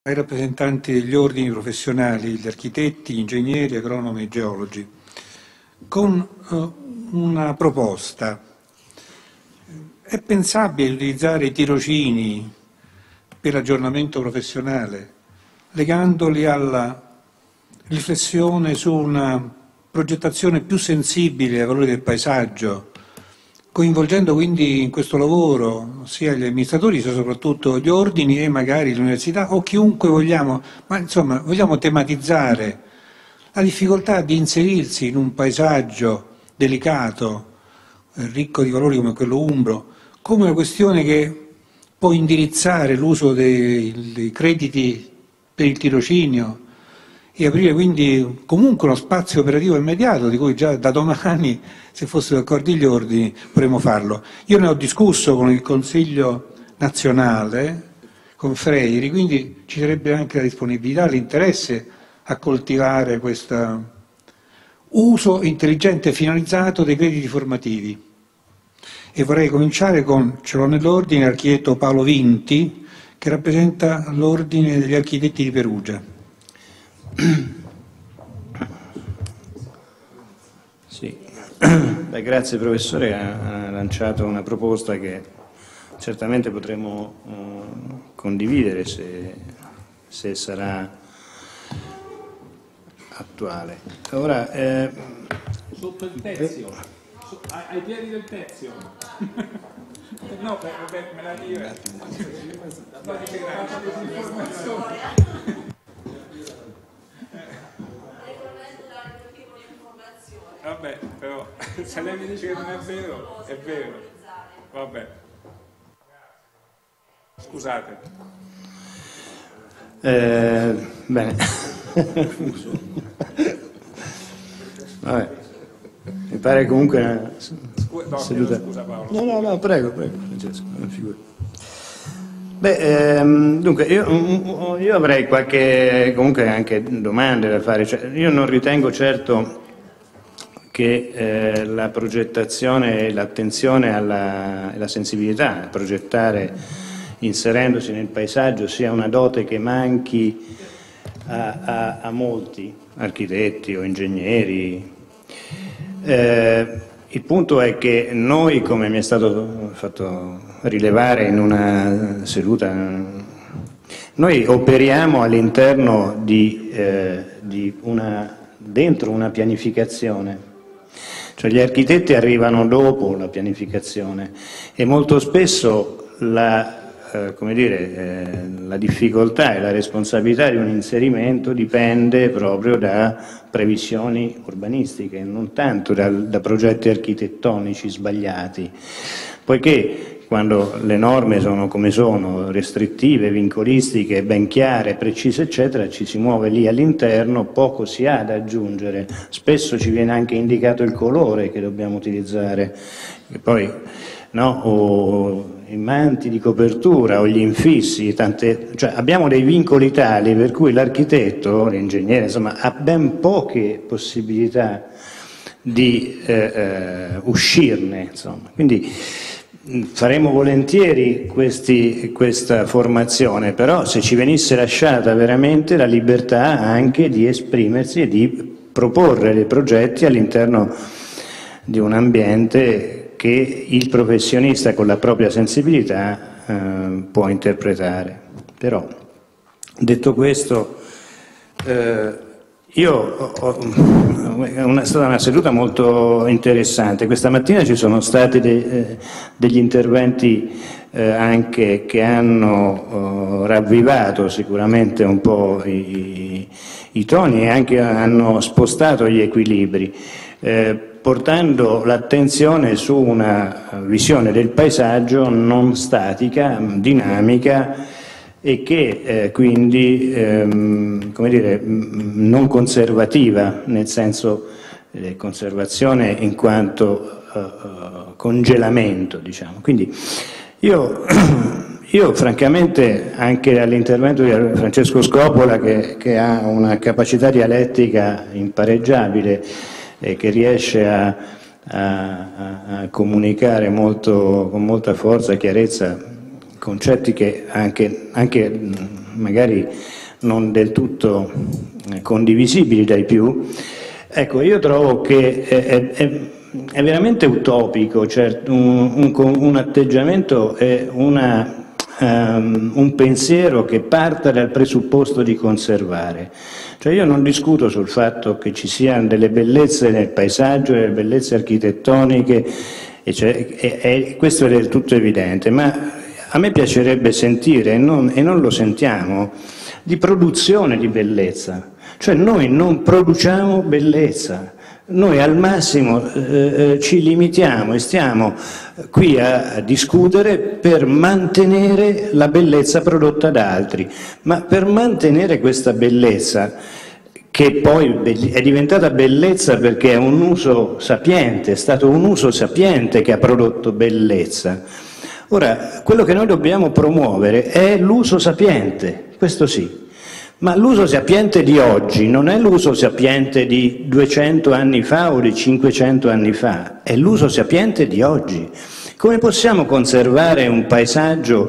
ai rappresentanti degli ordini professionali, gli architetti, gli ingegneri, agronomi e geologi, con una proposta. È pensabile utilizzare i tirocini per aggiornamento professionale, legandoli alla riflessione su una progettazione più sensibile ai valori del paesaggio, coinvolgendo quindi in questo lavoro sia gli amministratori sia soprattutto gli ordini e magari l'università o chiunque vogliamo, ma insomma vogliamo tematizzare la difficoltà di inserirsi in un paesaggio delicato, ricco di valori come quello umbro, come una questione che può indirizzare l'uso dei crediti per il tirocinio e aprire quindi comunque uno spazio operativo immediato di cui già da domani, se fossero d'accordo gli ordini, potremmo farlo. Io ne ho discusso con il Consiglio nazionale, con Freiri, quindi ci sarebbe anche la disponibilità, l'interesse a coltivare questo uso intelligente e finalizzato dei crediti formativi. E vorrei cominciare con, ce l'ho nell'ordine, l'architetto Paolo Vinti, che rappresenta l'ordine degli architetti di Perugia. Sì. Beh, grazie professore, ha lanciato una proposta che certamente potremo condividere se sarà attuale. Ora, sotto il Tezio, ai piedi del Tezio. No, vabbè, me la dire. No, dice che faccio disinformazione. Vabbè, però se lei mi dice che non è vero, è vero. Vabbè. Scusate. Bene. Vabbè. Mi pare comunque una seduta. Scusa Paolo. No, prego, Francesco, non figuri. Beh, dunque, io avrei qualche, comunque anche domande da fare. Cioè, io non ritengo certo che la progettazione e l'attenzione alla sensibilità a progettare inserendosi nel paesaggio sia una dote che manchi a molti architetti o ingegneri. Il punto è che noi, come mi è stato fatto rilevare in una seduta, noi operiamo all'interno dentro una pianificazione. Cioè gli architetti arrivano dopo la pianificazione e molto spesso la difficoltà e la responsabilità di un inserimento dipende proprio da previsioni urbanistiche, non tanto da progetti architettonici sbagliati, poiché quando le norme sono come sono, restrittive, vincolistiche, ben chiare, precise, eccetera, ci si muove lì all'interno, poco si ha da aggiungere. Spesso ci viene anche indicato il colore che dobbiamo utilizzare, e poi, no, o i manti di copertura o gli infissi, cioè abbiamo dei vincoli tali per cui l'architetto, l'ingegnere, insomma, ha ben poche possibilità di uscirne, insomma. Quindi faremo volentieri questa formazione, però se ci venisse lasciata veramente la libertà anche di esprimersi e di proporre dei progetti all'interno di un ambiente che il professionista con la propria sensibilità può interpretare. Però, detto questo, è stata una seduta molto interessante. Questa mattina ci sono stati degli interventi anche che hanno ravvivato sicuramente un po' i toni e anche hanno spostato gli equilibri, portando l'attenzione su una visione del paesaggio non statica, dinamica, e che quindi come dire, non conservativa, nel senso conservazione in quanto congelamento, diciamo. Quindi io francamente, anche all'intervento di Francesco Scopola, che ha una capacità dialettica impareggiabile e che riesce a comunicare con molta forza e chiarezza concetti che anche magari non del tutto condivisibili dai più. Ecco, io trovo che è veramente utopico, cioè un atteggiamento e un pensiero che parta dal presupposto di conservare. Cioè io non discuto sul fatto che ci siano delle bellezze nel paesaggio, delle bellezze architettoniche, e questo è del tutto evidente, ma a me piacerebbe sentire, e non lo sentiamo, di produzione di bellezza. Cioè noi non produciamo bellezza. Noi al massimo ci limitiamo e stiamo qui a discutere per mantenere la bellezza prodotta da altri, ma per mantenere questa bellezza, che poi è diventata bellezza perché è un uso sapiente, è stato un uso sapiente che ha prodotto bellezza. Ora, quello che noi dobbiamo promuovere è l'uso sapiente, questo sì. Ma l'uso sapiente di oggi non è l'uso sapiente di 200 anni fa o di 500 anni fa, è l'uso sapiente di oggi. Come possiamo conservare un paesaggio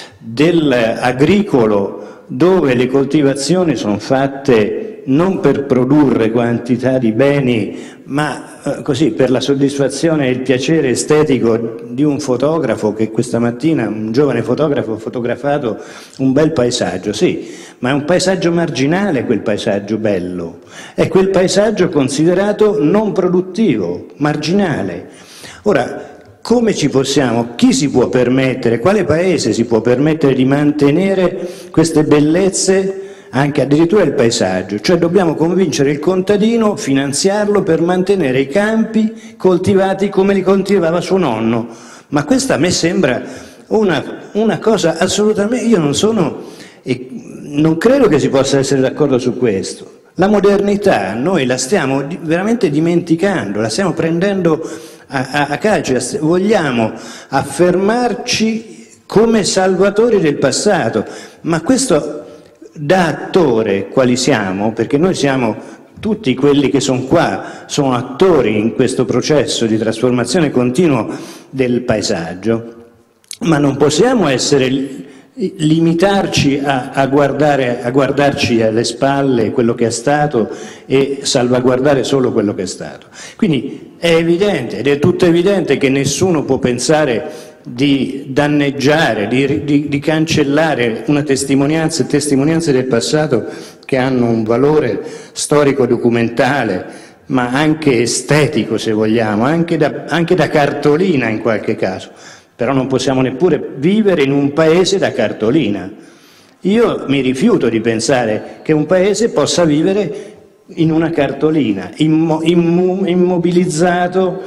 agricolo dove le coltivazioni sono fatte non per produrre quantità di beni, ma così per la soddisfazione e il piacere estetico di un fotografo che questa mattina, un giovane fotografo, ha fotografato un bel paesaggio, sì, ma è un paesaggio marginale quel paesaggio bello, è quel paesaggio considerato non produttivo, marginale. Ora, come ci possiamo, chi si può permettere, quale paese si può permettere di mantenere queste bellezze, anche addirittura il paesaggio? Cioè dobbiamo convincere il contadino, finanziarlo per mantenere i campi coltivati come li coltivava suo nonno. Ma questa a me sembra una cosa assolutamente... Io non credo che si possa essere d'accordo su questo. La modernità noi la stiamo veramente dimenticando, la stiamo prendendo a calcio, vogliamo affermarci come salvatori del passato, ma questo da attore quali siamo, perché noi siamo tutti quelli che sono qua, sono attori in questo processo di trasformazione continua del paesaggio, ma non possiamo limitarci a guardarci alle spalle quello che è stato e salvaguardare solo quello che è stato. Quindi è evidente, ed è tutto evidente, che nessuno può pensare di danneggiare, di cancellare una testimonianze del passato che hanno un valore storico-documentale, ma anche estetico, se vogliamo, anche da cartolina in qualche caso. Però non possiamo neppure vivere in un paese da cartolina. Io mi rifiuto di pensare che un paese possa vivere in una cartolina, immobilizzato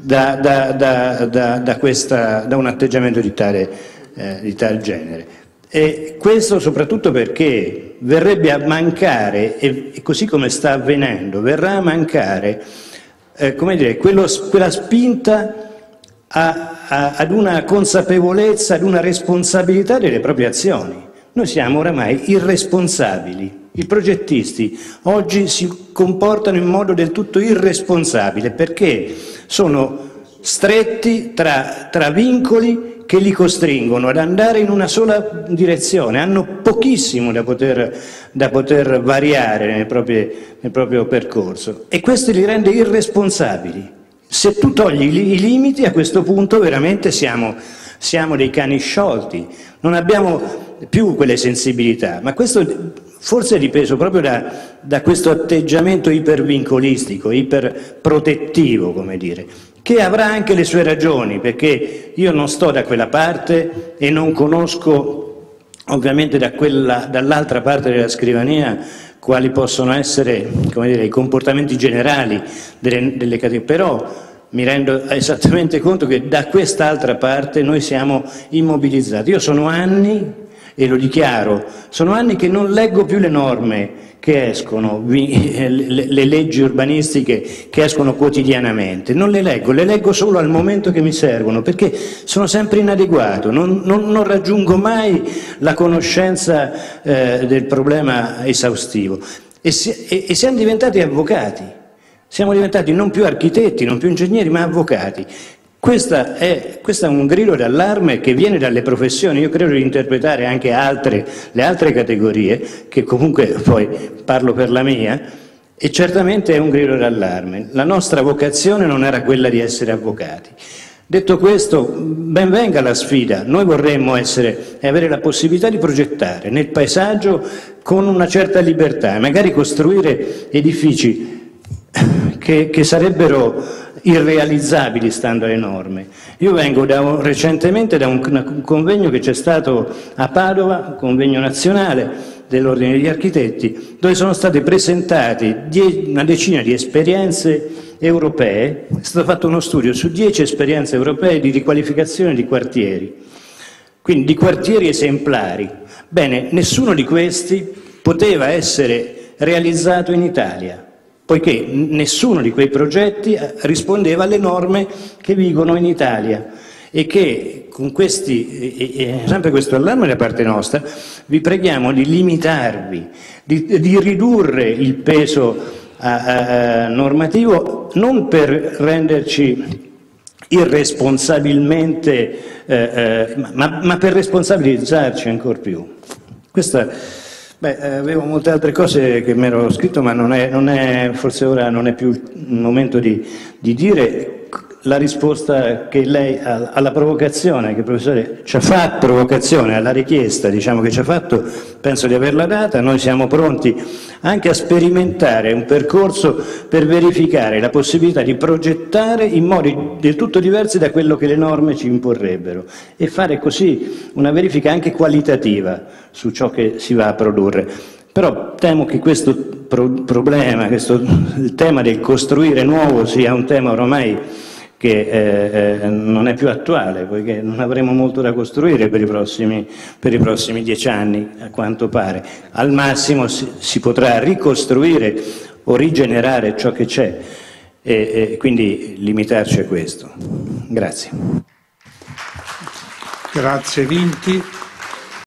da un atteggiamento di tal genere. E questo soprattutto perché verrebbe a mancare, e così come sta avvenendo, verrà a mancare come dire, quella spinta ad una consapevolezza, ad una responsabilità delle proprie azioni. Noi siamo oramai irresponsabili. I progettisti oggi si comportano in modo del tutto irresponsabile perché sono stretti tra vincoli che li costringono ad andare in una sola direzione, hanno pochissimo da poter variare nel proprio percorso, e questo li rende irresponsabili. Se tu togli i limiti, a questo punto veramente siamo dei cani sciolti, non abbiamo più quelle sensibilità, ma questo forse è dipeso proprio da questo atteggiamento ipervincolistico, iperprotettivo, come dire, che avrà anche le sue ragioni, perché io non sto da quella parte e non conosco ovviamente dall'altra parte della scrivania quali possono essere, come dire, i comportamenti generali delle categorie, però mi rendo esattamente conto che da quest'altra parte noi siamo immobilizzati. Io sono anni, e lo dichiaro, sono anni che non leggo più le norme che escono, le leggi urbanistiche che escono quotidianamente, non le leggo solo al momento che mi servono, perché sono sempre inadeguato, non raggiungo mai la conoscenza del problema esaustivo. E siamo diventati avvocati, siamo diventati non più architetti, non più ingegneri, ma avvocati. Questo è un grido d'allarme che viene dalle professioni. Io credo di interpretare anche le altre categorie, che comunque poi parlo per la mia, e certamente è un grido d'allarme. La nostra vocazione non era quella di essere avvocati. Detto questo, ben venga la sfida. Noi vorremmo avere la possibilità di progettare nel paesaggio con una certa libertà e magari costruire edifici che sarebbero irrealizzabili stando alle norme. Io vengo recentemente da un convegno che c'è stato a Padova, un convegno nazionale dell'Ordine degli Architetti, dove sono state presentate una decina di esperienze europee. È stato fatto uno studio su 10 esperienze europee di riqualificazione di quartieri, quindi di quartieri esemplari. Bene, nessuno di questi poteva essere realizzato in Italia, poiché nessuno di quei progetti rispondeva alle norme che vigono in Italia, e che con sempre questo allarme da parte nostra, vi preghiamo di limitarvi, di ridurre il peso normativo, non per renderci irresponsabilmente, ma per responsabilizzarci ancor più. Avevo molte altre cose che mi ero scritto, ma forse ora non è più il momento di dire la risposta che lei alla provocazione che il professore ci ha fatto, alla richiesta, diciamo, che ci ha fatto, penso di averla data. Noi siamo pronti anche a sperimentare un percorso per verificare la possibilità di progettare in modi del tutto diversi da quello che le norme ci imporrebbero e fare così una verifica anche qualitativa su ciò che si va a produrre. Però temo che questo problema, il tema del costruire nuovo, sia un tema ormai che non è più attuale, poiché non avremo molto da costruire per i prossimi 10 anni, a quanto pare. Al massimo si potrà ricostruire o rigenerare ciò che c'è, e quindi limitarci a questo. Grazie. Grazie Vinti.